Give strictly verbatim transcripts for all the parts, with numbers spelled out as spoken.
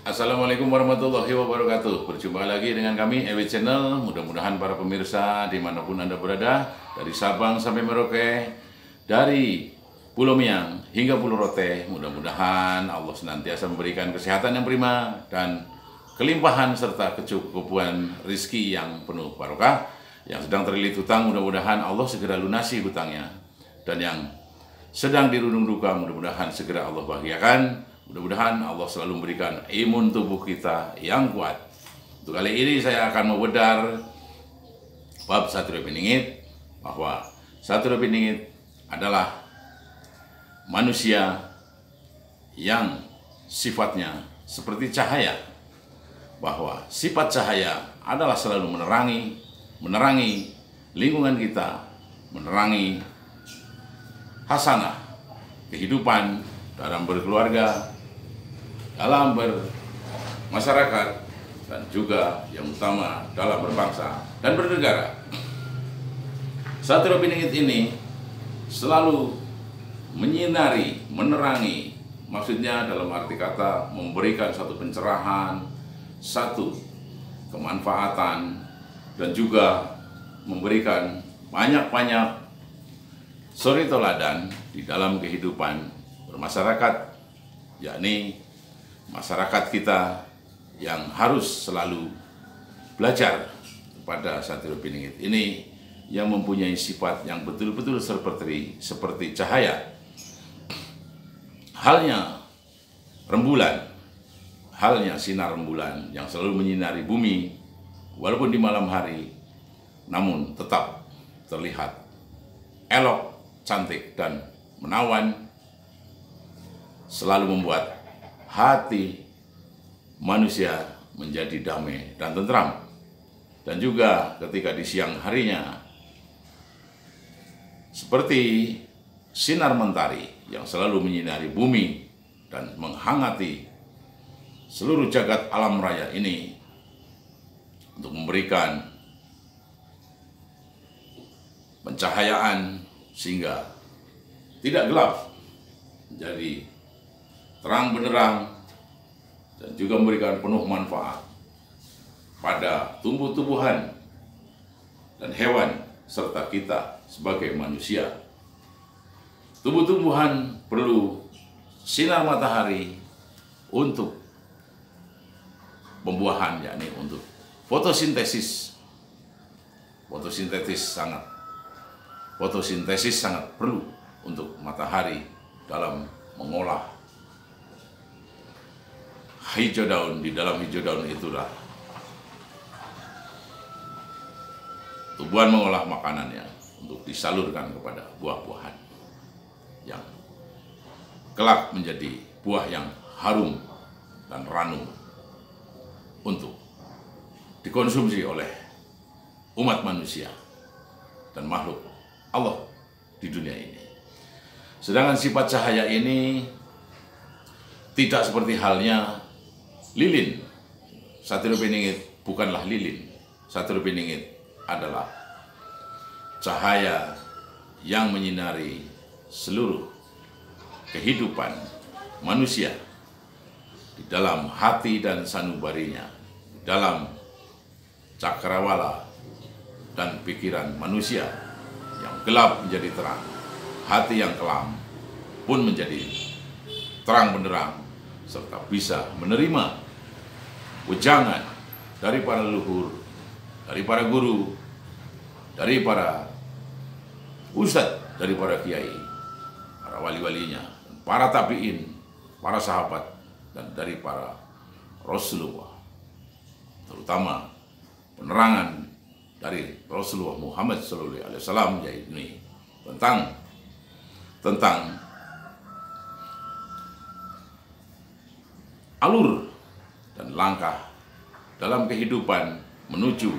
Assalamualaikum warahmatullahi wabarakatuh. Berjumpa lagi dengan kami, E W Channel. Mudah-mudahan para pemirsa dimanapun Anda berada, dari Sabang sampai Merauke, dari Pulau Miang hingga Pulau Rote, mudah-mudahan Allah senantiasa memberikan kesehatan yang prima dan kelimpahan serta kecukupan rizki yang penuh barokah. Yang sedang terlilit hutang, mudah-mudahan Allah segera lunasi hutangnya. Dan yang sedang dirundung duka, mudah-mudahan segera Allah bahagiakan. Mudah-mudahan Allah selalu memberikan imun tubuh kita yang kuat. Untuk kali ini saya akan membedar bab Satrio Piningit, bahwa Satrio Piningit adalah manusia yang sifatnya seperti cahaya, bahwa sifat cahaya adalah selalu menerangi, menerangi lingkungan kita, menerangi hasanah kehidupan dalam berkeluarga, dalam bermasyarakat, dan juga yang utama dalam berbangsa dan bernegara. Satrio Piningit ini selalu menyinari, menerangi, maksudnya dalam arti kata memberikan satu pencerahan, satu kemanfaatan, dan juga memberikan banyak-banyak suri teladan di dalam kehidupan bermasyarakat, yakni masyarakat kita yang harus selalu belajar kepada Satrio Piningit ini, yang mempunyai sifat yang betul-betul seperti seperti cahaya. Halnya rembulan, halnya sinar rembulan yang selalu menyinari bumi, walaupun di malam hari, namun tetap terlihat elok, cantik, dan menawan, selalu membuat hati manusia menjadi damai dan tentram. Dan juga ketika di siang harinya, seperti sinar mentari yang selalu menyinari bumi dan menghangati seluruh jagat alam raya ini, untuk memberikan pencahayaan sehingga tidak gelap, menjadi terang benderang, dan juga memberikan penuh manfaat pada tumbuh-tumbuhan dan hewan serta kita sebagai manusia. Tumbuh-tumbuhan perlu sinar matahari untuk pembuahan, yakni untuk fotosintesis. Fotosintesis sangat fotosintesis sangat perlu untuk matahari dalam mengolah hijau daun. Di dalam hijau daun itulah tumbuhan mengolah makanannya untuk disalurkan kepada buah-buahan yang kelak menjadi buah yang harum dan ranum untuk dikonsumsi oleh umat manusia dan makhluk Allah di dunia ini. Sedangkan sifat cahaya ini tidak seperti halnya lilin. Satrio Piningit bukanlah lilin. Satrio Piningit adalah cahaya yang menyinari seluruh kehidupan manusia di dalam hati dan sanubarinya, di dalam cakrawala dan pikiran manusia. Yang gelap menjadi terang, hati yang kelam pun menjadi terang benderang, serta bisa menerima wejangan dari para leluhur, dari para guru, dari para ustadz, dari para kiai, para wali-walinya, para tabiin, para sahabat, dan dari para Rasulullah, terutama penerangan dari Rasulullah Muhammad shallallahu alaihi wasallam, yaitu tentang tentang alur dan langkah dalam kehidupan menuju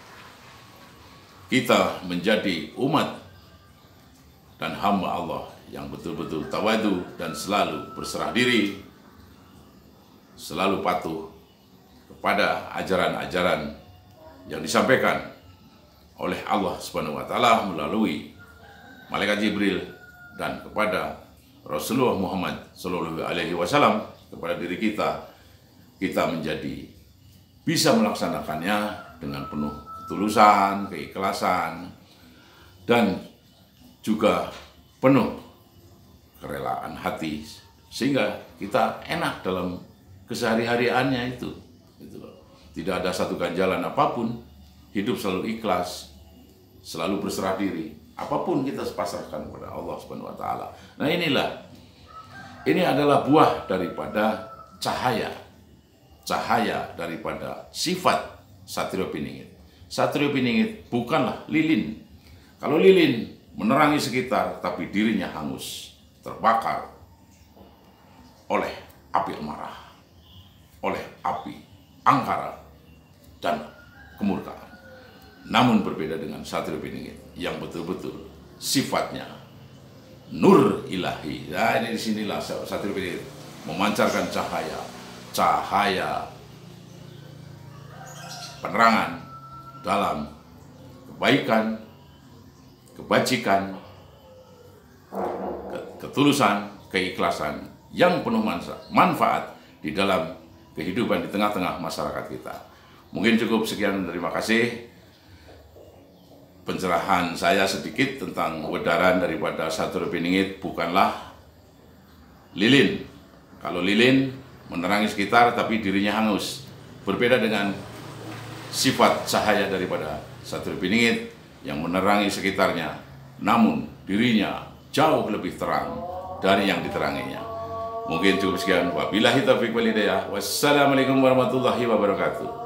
kita menjadi umat dan hamba Allah yang betul-betul tawadu dan selalu berserah diri, selalu patuh kepada ajaran-ajaran yang disampaikan oleh Allah Subhanahu wa taala melalui malaikat Jibril dan kepada Rasulullah Muhammad shallallahu alaihi wasallam, kepada diri kita kita menjadi bisa melaksanakannya dengan penuh ketulusan, keikhlasan, dan juga penuh kerelaan hati, sehingga kita enak dalam kesehari-hariannya itu. Gitu loh. Tidak ada satu ganjalan apapun, hidup selalu ikhlas, selalu berserah diri. Apapun kita pasrahkan kepada Allah Subhanahu wa taala. Nah, inilah ini adalah buah daripada cahaya. Cahaya daripada sifat Satrio Piningit. Satrio Piningit bukanlah lilin. Kalau lilin menerangi sekitar, tapi dirinya hangus, terbakar oleh api amarah, oleh api angkara dan kemurkaan. Namun berbeda dengan Satrio Piningit yang betul-betul sifatnya nur ilahi. Nah, ini disinilah Satrio Piningit memancarkan cahaya, cahaya penerangan dalam kebaikan, kebajikan, ketulusan, keikhlasan yang penuh manfaat di dalam kehidupan di tengah-tengah masyarakat kita. Mungkin cukup sekian, terima kasih. Pencerahan saya sedikit tentang wedaran daripada Satrio Piningit bukanlah lilin. Kalau lilin menerangi sekitar tapi dirinya hangus. Berbeda dengan sifat cahaya daripada Satrio Piningit yang menerangi sekitarnya, namun dirinya jauh lebih terang dari yang diteranginya. Mungkin cukup sekian. Wabillahi taufiq wal hidayah. Wassalamualaikum warahmatullahi wabarakatuh.